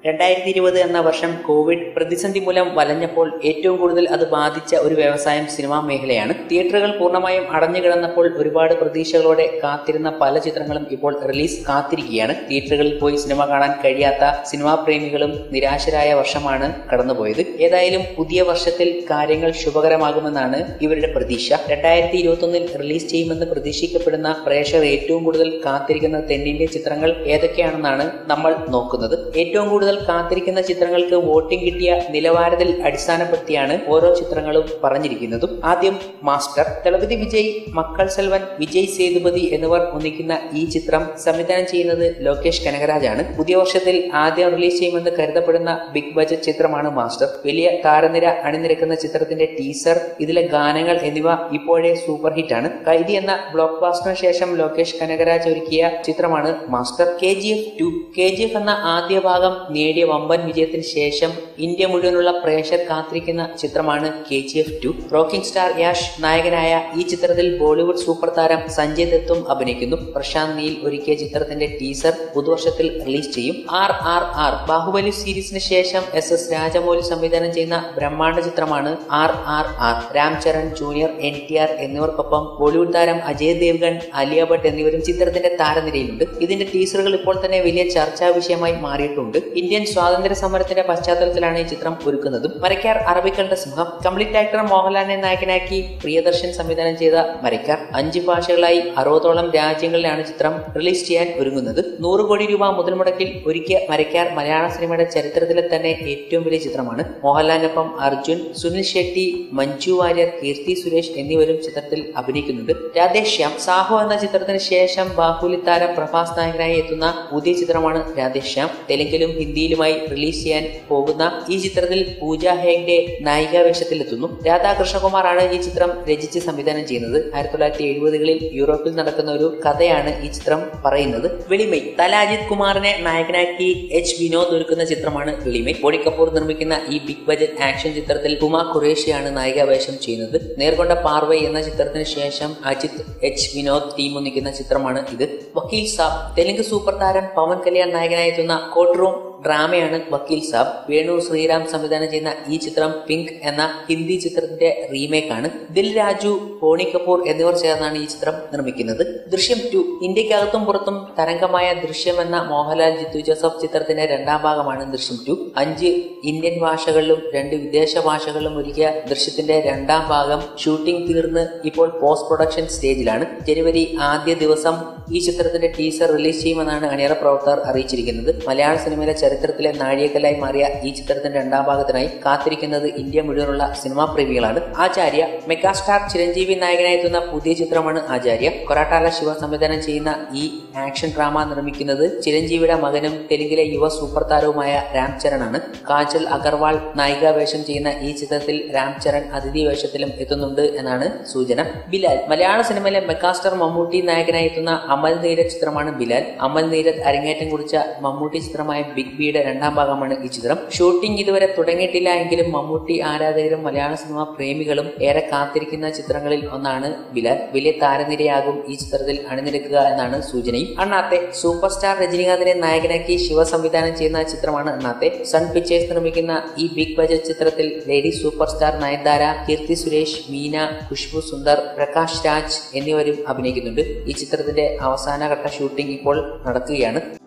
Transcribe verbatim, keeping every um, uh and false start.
രണ്ടായിരത്തി ഇരുപത് എന്ന വർഷം കോവിഡ് പ്രതിസന്ധി മൂലം വലഞ്ഞപ്പോൾ ഏറ്റവും കൂടുതൽ അത് ബാധിച്ച ഒരു വ്യവസായം സിനിമാ മേഖലയാണ്. തിയേറ്ററുകൾ പൂർണ്ണമായും അടഞ്ഞുകിടന്നപ്പോൾ ഒരുപാട് പ്രതീക്ഷകളോടെ കാത്തിരുന്ന പല ചിത്രങ്ങളും ഇപ്പോൾ റിലീസ് കാത്തിരിക്കുകയാണ്. തിയേറ്ററുകളിൽ പോയി സിനിമ കാണാൻ കഴിയാത്ത സിനിമാ പ്രേമികളും നിരാശരായ വർഷമാണ് കടന്നുപോയത്. ഏതായാലും പുതിയ വർഷത്തിൽ കാര്യങ്ങൾ ശുഭകരമാകുമെന്നാണ് ഇവരുടെ പ്രതീക്ഷ. രണ്ടായിരത്തി ഇരുപത്തി ഒന്നിൽ റിലീസ് ചെയ്യുമെന്ന് പ്രതീക്ഷിക്കപ്പെടുന്ന പ്രേക്ഷകർ ഏറ്റവും കൂടുതൽ കാത്തിരിക്കുന്ന തെന്നിന്ത്യൻ ചിത്രങ്ങൾ ഏതൊക്കെയാണെന്നാണ് നമ്മൾ നോക്കുന്നത്. ഏറ്റവും കൂടുതൽ കാത്തിരിക്കുന്ന ചിത്രങ്ങൾക്ക് വോട്ടിംഗ് കിട്ടിയ നിലവാരത്തിൽ അടിസ്ഥാനപ്പെടുത്തിയാണ് ഓരോ ചിത്രങ്ങളും പറഞ്ഞിരിക്കുന്നതും. ആദ്യം മാസ്റ്റർ. ദളപതി വിജയ്, മക്കൾ സെൽവൻ, വിജയ് സേതുപതി എന്നിവർ ഒന്നിക്കുന്ന ഈ ചിത്രം സംവിധാനം ചെയ്യുന്നത് ലോകേഷ് കനകരാജാണ്. പുതിയ വർഷത്തിൽ ആദ്യം റിലീസ് ചെയ്യുമെന്ന് കരുതപ്പെടുന്ന ബിഗ് ബജറ്റ് ചിത്രമാണ് മാസ്റ്റർ. വലിയ താരനിര അണിനിരക്കുന്ന ചിത്രത്തിന്റെ ടീസർ, ഇതിലെ ഗാനങ്ങൾ എന്നിവ ഇപ്പോഴേ സൂപ്പർ ഹിറ്റ് ആണ്. കൈദി എന്ന ബ്ലോക്ക് ബാസ്റ്ററിന് ശേഷം ലോകേഷ് കനകരാജ് ഒരുക്കിയ ചിത്രമാണ് Master. K G F two. K G F എന്ന ആദ്യ ഭാഗം നേടിയ വമ്പൻ വിജയത്തിന് ശേഷം ഇന്ത്യ മുഴുവനുള്ള പ്രേക്ഷകർ കാത്തിരിക്കുന്ന ചിത്രമാണ് K G F two. Rocking star Yash നായകനായ ഈ ചിത്രത്തിൽ ബോളിവുഡ് സൂപ്പർ താരം സഞ്ജയ് ദത്തും അഭിനയിക്കുന്നു. പ്രശാന്ത് നീൽ ഒരുക്കിയ ചിത്രത്തിന്റെ ടീസർ പുതുവർഷത്തിൽ റിലീസ് ചെയ്യും. R R R. ബാഹുബലി സീരീസിന് ശേഷം എസ് എസ് രാജമൗലി സംവിധാനം ചെയ്യുന്ന ബ്രഹ്മാണ്ഡ ചിത്രമാണ് R R R. Ram Charan, junior N T R എന്നിവർക്കൊപ്പം ബോളിവുഡ് താരം അജയ് ദേവ്ഗൺ, ആലിയ ഭട്ട് എന്നിവരും ചിത്രത്തിന്റെ താരനിരയിലുണ്ട്. ഇതിന്റെ ടീസറുകൾ ഇപ്പോൾ തന്നെ വലിയ ചർച്ചാ വിഷയമായി മാറിയിട്ടുണ്ട്. ഇന്ത്യൻ സ്വാതന്ത്ര്യ സമരത്തിന്റെ പശ്ചാത്തലത്തിലാണ് ഈ ചിത്രം ഒരുക്കുന്നതും. മരക്കാർ അറബിക്കളുടെ സിംഹം. കംപ്ലീറ്റ് ആക്ടർ മോഹൻലാലിനെ നായകനാക്കി പ്രിയദർശൻ സംവിധാനം ചെയ്ത മരക്കാർ അഞ്ച് ഭാഷകളായി അറുപതോളം രാജ്യങ്ങളിലാണ് ചിത്രം റിലീസ് ചെയ്യാൻ ഒരുങ്ങുന്നത്. നൂറ് കോടി രൂപ മുതൽ മുടക്കിൽ ഒരുക്കിയ മരക്കാർ മലയാള സിനിമയുടെ ചരിത്രത്തിലെ തന്നെ ഏറ്റവും വലിയ ചിത്രമാണ്. മോഹൻലാലിനൊപ്പം അർജുൻ, സുനിൽ ഷെട്ടി, മഞ്ജു വാര്യർ, കീർത്തി സുരേഷ് എന്നിവരും ചിത്രത്തിൽ അഭിനയിക്കുന്നുണ്ട്. രാധേശ്യാം. സാഹോ എന്ന ചിത്രത്തിന് ശേഷം ബാഹുബലി താരം പ്രഭാസ് നായകനായി എത്തുന്ന പുതിയ ചിത്രമാണ് രാധേശ്യാം. തെലുങ്കിലും ഹിന്ദിയിലുമായി റിലീസ് ചെയ്യാൻ പോകുന്ന ഈ ചിത്രത്തിൽ പൂജ ഹെഗ്ഡെ നായികാ വേഷത്തിലെത്തുന്നു. രാധാകൃഷ്ണകുമാറാണ് ഈ ചിത്രം രചിച്ച് സംവിധാനം ചെയ്യുന്നത്. ആയിരത്തി തൊള്ളായിരത്തി എഴുപതുകളിൽ യൂറോപ്പിൽ നടക്കുന്ന ഒരു കഥയാണ് ഈ ചിത്രം പറയുന്നത്. വെളിമൈ. തല അജിത് കുമാറിനെ നായകനാക്കി എച്ച് വിനോദ് ഒരുക്കുന്ന ചിത്രമാണ് വെളിമൈ. ബോണി കപൂർ നിർമ്മിക്കുന്ന ഈ ബിഗ് ബജറ്റ് ആക്ഷൻ ചിത്രത്തിൽ ഹുമ ഖുറേഷിയാണ് നായികാ വേഷം ചെയ്യുന്നത്. നേർകൊണ്ട പാർവൈ എന്ന ചിത്രത്തിന് ശേഷം അജിത്, എച്ച് വിനോദ് ടീം ഒന്നിക്കുന്ന ചിത്രമാണ് ഇത്. വക്കീൽ സാബ്. തെലുങ്ക് സൂപ്പർ താരം പവൻ കല്യാൺ നായകനായി എത്തുന്ന കോർട്ട് റൂം ഡ്രാമയാണ് വക്കീൽ സാബ്. വേണു ശ്രീറാം സംവിധാനം ചെയ്യുന്ന ഈ ചിത്രം പിങ്ക് എന്ന ഹിന്ദി ചിത്രത്തിന്റെ റീമേക്ക് ആണ്. ദിൽ രാജു, ബോണി കപൂർ എന്നിവർ ചേർന്നാണ് ഈ ചിത്രം നിർമ്മിക്കുന്നത്. ദൃശ്യം ടു. ഇന്ത്യക്കകത്തും പുറത്തും തരംഗമായ ദൃശ്യം എന്ന മോഹൻലാൽ ജിത്തു ജോസഫ് ചിത്രത്തിന്റെ രണ്ടാം ഭാഗമാണ് ദൃശ്യം ടു. അഞ്ച് ഇന്ത്യൻ ഭാഷകളിലും രണ്ട് വിദേശ ഭാഷകളിലും ഒരുക്കിയ ദൃശ്യത്തിന്റെ രണ്ടാം ഭാഗം ഷൂട്ടിംഗ് തീർന്ന് ഇപ്പോൾ പോസ്റ്റ് പ്രൊഡക്ഷൻ സ്റ്റേജിലാണ്. ജനുവരി ആദ്യ ദിവസം ഈ ചിത്രത്തിന്റെ ടീസർ റിലീസ് ചെയ്യുമെന്നാണ് അണിയറ പ്രവർത്തകർ അറിയിച്ചിരിക്കുന്നത്. മലയാള സിനിമയിലെ ചരിത്രത്തിലെ നാഴികക്കല്ലായി മാറിയ ഈ ചിത്രത്തിന്റെ രണ്ടാം ഭാഗത്തിനായി കാത്തിരിക്കുന്നത് ഇന്ത്യ മുഴുവനുള്ള സിനിമാ പ്രേമികളാണ്. ആചാര്യ. മെഗാസ്റ്റാർ ചിരഞ്ജീവി നായകനായി എത്തുന്ന പുതിയ ചിത്രമാണ് ആചാര്യ. കൊറാട്ടാല ശിവ സംവിധാനം ചെയ്യുന്ന ഈ ആക്ഷൻ ഡ്രാമ നിർമ്മിക്കുന്നത് ചിരഞ്ജീവിയുടെ മകനും തെലുങ്കിലെ യുവ സൂപ്പർ താരവുമായ രാം ചരൺ ആണ്. കാജൽ അഗർവാൾ നായികാ വേഷം ചെയ്യുന്ന ഈ ചിത്രത്തിൽ രാം ചരൺ അതിഥി വേഷത്തിലും എത്തുന്നുണ്ട് എന്നാണ് സൂചന. ബിലാൽ. മലയാള സിനിമയിലെ മെഗാസ്റ്റാർ മമ്മൂട്ടി നായകനായി എത്തുന്ന അമൽ നീരദ് ചിത്രമാണ് ബിലാൽ. അമൽ നീരദ് അരങ്ങേറ്റം കുറിച്ച മമ്മൂട്ടി ചിത്രമായ ബിഗ് ബിയുടെ രണ്ടാം ഭാഗമാണ് ഈ ചിത്രം. ഷൂട്ടിംഗ് ഇതുവരെ തുടങ്ങിയിട്ടില്ല എങ്കിലും മമ്മൂട്ടി ആരാധകരും മലയാള സിനിമാ പ്രേമികളും ഏറെ കാത്തിരിക്കുന്ന ചിത്രങ്ങളിൽ ഒന്നാണ് ബിലാൽ. വലിയ താരനിരയാകും ഈ ചിത്രത്തിൽ അണിനിരക്കുക എന്നാണ് സൂചനയും. അണ്ണാത്തെ. സൂപ്പർ സ്റ്റാർ രജനീകാന്തിനെ നായകനാക്കി ശിവ സംവിധാനം ചെയ്യുന്ന ചിത്രമാണ് അണ്ണാത്തെ. സൺ പിക്ചേഴ്സ് നിർമ്മിക്കുന്ന ഈ ബിഗ് ബജറ്റ് ചിത്രത്തിൽ lady super star Nayanthara, Keerthy Suresh, Meena, Khushbu Sundar, Prakash Raj എന്നിവരും അഭിനയിക്കുന്നുണ്ട്. ഈ ചിത്രത്തിന്റെ അവസാനഘട്ട ഷൂട്ടിംഗ് ഇപ്പോൾ നടക്കുകയാണ്.